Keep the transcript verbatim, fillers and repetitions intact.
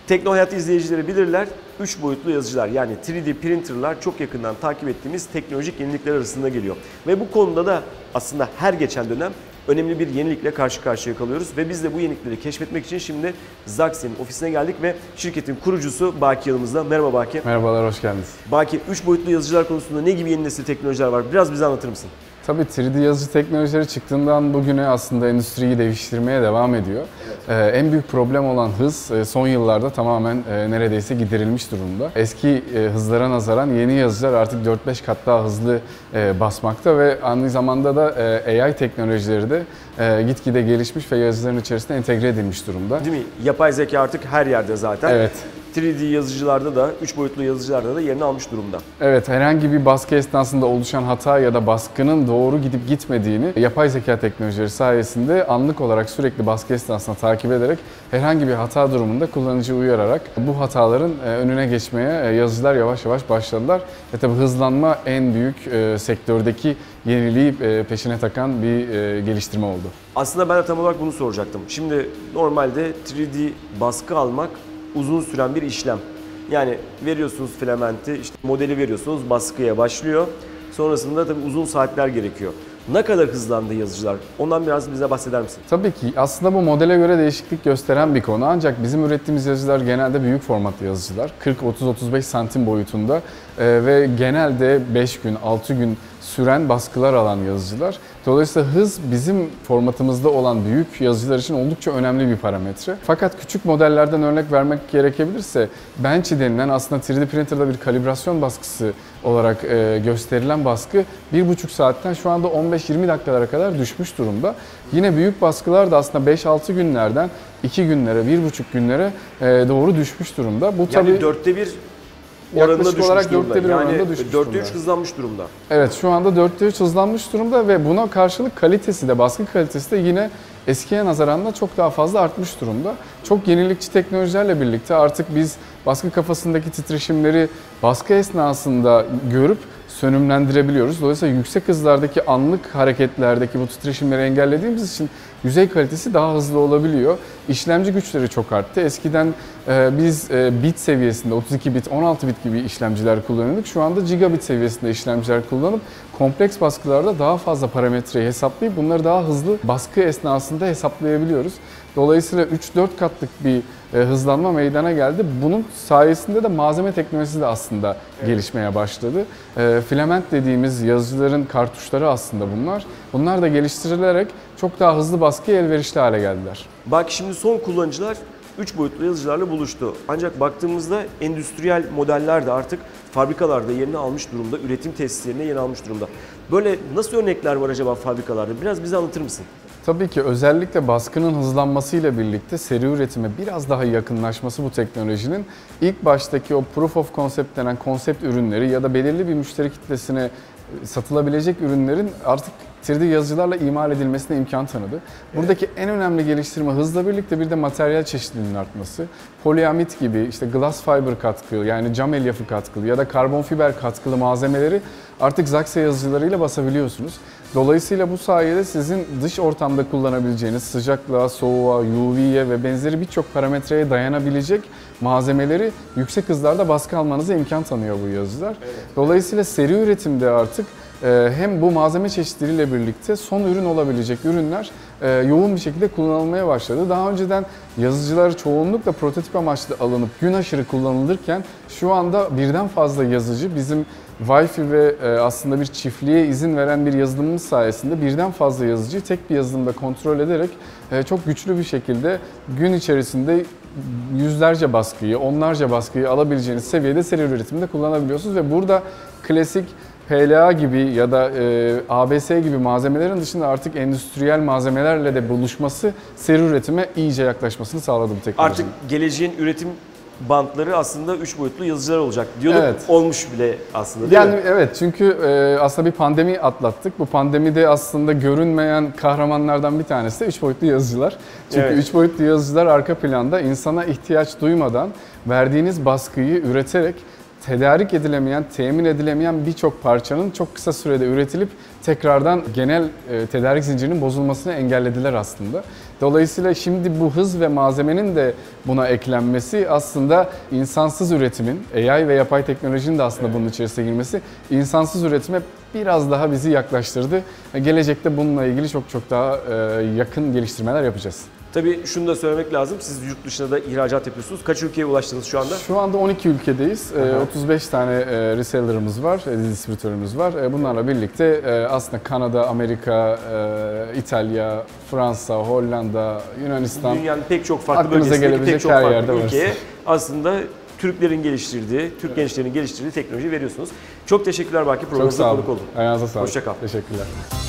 Tekno Hayat izleyicileri bilirler, üç boyutlu yazıcılar yani üç D printerlar çok yakından takip ettiğimiz teknolojik yenilikler arasında geliyor. Ve bu konuda da aslında her geçen dönem önemli bir yenilikle karşı karşıya kalıyoruz. Ve biz de bu yenilikleri keşfetmek için şimdi Zaxy'nin ofisine geldik ve şirketin kurucusu Baki yanımızda. Merhaba Baki. Merhabalar, hoş geldiniz. Baki, üç boyutlu yazıcılar konusunda ne gibi yeni nesil teknolojiler var? Biraz bize anlatır mısın? Tabii üç D yazıcı teknolojileri çıktığından bugüne aslında endüstriyi değiştirmeye devam ediyor. Evet. Ee, en büyük problem olan hız son yıllarda tamamen e, neredeyse giderilmiş durumda. Eski e, hızlara nazaran yeni yazıcılar artık dört beş kat daha hızlı e, basmakta ve aynı zamanda da e, A I teknolojileri de e, gitgide gelişmiş ve yazıcıların içerisine entegre edilmiş durumda. Değil mi? Yapay zeka artık her yerde zaten. Evet. üç D yazıcılarda da, üç boyutlu yazıcılarda da yerini almış durumda. Evet, herhangi bir baskı esnasında oluşan hata ya da baskının doğru gidip gitmediğini yapay zeka teknolojileri sayesinde anlık olarak sürekli baskı esnasında takip ederek herhangi bir hata durumunda kullanıcıyı uyararak bu hataların önüne geçmeye yazıcılar yavaş yavaş başladılar. Ve tabii hızlanma en büyük sektördeki yeniliği peşine takan bir geliştirme oldu. Aslında ben de tam olarak bunu soracaktım. Şimdi normalde üç D baskı almak uzun süren bir işlem. Yani veriyorsunuz filamenti, işte modeli veriyorsunuz, baskıya başlıyor. Sonrasında tabii uzun saatler gerekiyor. Ne kadar hızlandı yazıcılar? Ondan biraz bize bahseder misin? Tabii ki. Aslında bu modele göre değişiklik gösteren bir konu. Ancak bizim ürettiğimiz yazıcılar genelde büyük formatlı yazıcılar. kırk otuz otuz beş santim boyutunda ee, ve genelde beş gün, altı gün süren baskılar alan yazıcılar. Dolayısıyla hız bizim formatımızda olan büyük yazıcılar için oldukça önemli bir parametre. Fakat küçük modellerden örnek vermek gerekebilirse Benchy denilen aslında üç D printer'da bir kalibrasyon baskısı olarak e, gösterilen baskı bir buçuk saatten şu anda on beş yirmi dakikalara kadar düşmüş durumda. Yine büyük baskılar da aslında beş altı günlerden iki günlere, bir buçuk günlere e, doğru düşmüş durumda. Bu yani tabii dörtte bir oranında düşmüş olarak durumda. dörtte bir yani oranında düşmüş dörtte üç durumda. hızlanmış durumda. Evet, şu anda dörtte üç hızlanmış durumda ve buna karşılık kalitesi de, baskı kalitesi de yine eskiye nazaran da çok daha fazla artmış durumda. Çok yenilikçi teknolojilerle birlikte artık biz baskı kafasındaki titreşimleri baskı esnasında görüp sönümlendirebiliyoruz. Dolayısıyla yüksek hızlardaki anlık hareketlerdeki bu titreşimleri engellediğimiz için yüzey kalitesi daha hızlı olabiliyor. İşlemci güçleri çok arttı. Eskiden e, biz e, bit seviyesinde otuz iki bit, on altı bit gibi işlemciler kullanıyorduk. Şu anda gigabit seviyesinde işlemciler kullanıp kompleks baskılarda daha fazla parametreyi hesaplayıp bunları daha hızlı baskı esnasında hesaplayabiliyoruz. Dolayısıyla üç dört katlık bir e, hızlanma meydana geldi. Bunun sayesinde de malzeme teknolojisi de aslında evet. gelişmeye başladı. E, filament dediğimiz yazıcıların kartuşları aslında bunlar. Bunlar da geliştirilerek çok daha hızlı baskıya elverişli hale geldiler. Bak şimdi son kullanıcılar üç boyutlu yazıcılarla buluştu. Ancak baktığımızda endüstriyel modeller de artık fabrikalarda yerini almış durumda, üretim tesislerine yerini almış durumda. Böyle nasıl örnekler var acaba fabrikalarda? Biraz bize anlatır mısın? Tabii ki özellikle baskının hızlanmasıyla birlikte seri üretime biraz daha yakınlaşması bu teknolojinin ilk baştaki o proof of concept denen konsept ürünleri ya da belirli bir müşteri kitlesine satılabilecek ürünlerin artık üç D yazıcılarla imal edilmesine imkan tanıdı. Buradaki evet. en önemli geliştirme hızla birlikte bir de materyal çeşitliliğinin artması. Poliamid gibi işte glass fiber katkılı yani cam elyafı katkılı ya da karbon fiber katkılı malzemeleri artık Zaxy yazıcılarıyla basabiliyorsunuz. Dolayısıyla bu sayede sizin dış ortamda kullanabileceğiniz sıcaklığa, soğuğa, U V'ye ve benzeri birçok parametreye dayanabilecek malzemeleri yüksek hızlarda baskı almanıza imkan tanıyor bu yazıcılar. Evet. Dolayısıyla seri üretimde artık hem bu malzeme çeşitleriyle birlikte son ürün olabilecek ürünler yoğun bir şekilde kullanılmaya başladı. Daha önceden yazıcılar çoğunlukla prototip amaçlı alınıp gün aşırı kullanılırken şu anda birden fazla yazıcı bizim Wi-Fi ve aslında bir çiftliğe izin veren bir yazılımımız sayesinde birden fazla yazıcıyı tek bir yazılımda kontrol ederek çok güçlü bir şekilde gün içerisinde yüzlerce baskıyı, onlarca baskıyı alabileceğiniz seviyede seri üretimde kullanabiliyorsunuz ve burada klasik P L A gibi ya da e, A B S gibi malzemelerin dışında artık endüstriyel malzemelerle de buluşması seri üretime iyice yaklaşmasını sağladı bu teknoloji. Artık geleceğin üretim bantları aslında üç boyutlu yazıcılar olacak diyorduk. Evet. Olmuş bile aslında değil yani, mi? Evet, çünkü e, aslında bir pandemi atlattık. Bu pandemide aslında görünmeyen kahramanlardan bir tanesi de üç boyutlu yazıcılar. Çünkü evet. üç boyutlu yazıcılar arka planda insana ihtiyaç duymadan verdiğiniz baskıyı üreterek tedarik edilemeyen, temin edilemeyen birçok parçanın çok kısa sürede üretilip tekrardan genel e, tedarik zincirinin bozulmasını engellediler aslında. Dolayısıyla şimdi bu hız ve malzemenin de buna eklenmesi aslında insansız üretimin, A I ve yapay teknolojinin de aslında bunun içerisine girmesi insansız üretime biraz daha bizi yaklaştırdı. Gelecekte bununla ilgili çok çok daha e, yakın geliştirmeler yapacağız. Tabii şunu da söylemek lazım. Siz yurt dışına da ihracat yapıyorsunuz. Kaç ülkeye ulaştınız şu anda? Şu anda on iki ülkedeyiz. Aha. otuz beş tane reseller'ımız var, distribütörümüz var. Bunlarla birlikte aslında Kanada, Amerika, İtalya, Fransa, Hollanda, Yunanistan, Dünyanın pek çok farklı aklınıza bölgesindeki gelebilecek pek çok her farklı yerde varız. ülkeye aslında Türklerin geliştirdiği, Türk gençlerinin geliştirdiği teknoloji veriyorsunuz. Çok teşekkürler Baki, Çok programımıza sağ olun. konuk oldun. Ayağınıza sağlık. Hoşça kal. Teşekkürler.